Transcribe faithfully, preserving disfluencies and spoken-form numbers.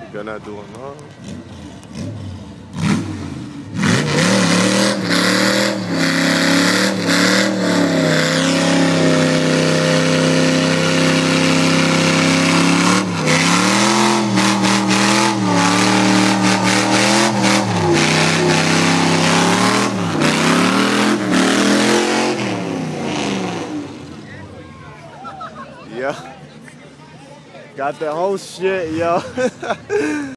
You're not doing none. Yeah. Got the whole shit, yo.